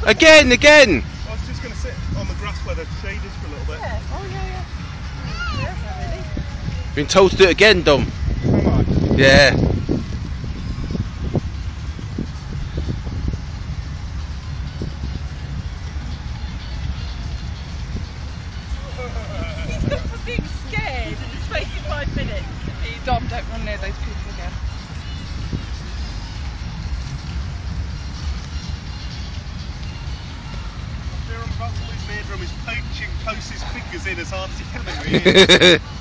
Again! I was just going to sit on the grass where the shade is for a little bit. Yeah. Oh yeah. Yeah, really. Been told to do it again, Dom. Am I? Yeah. He's gone from being scared in the space of 5 minutes to be, Dom, don't run near those people again. I fear I'm about to lose my eardrum. He's poaching close his fingers in as hard as he can.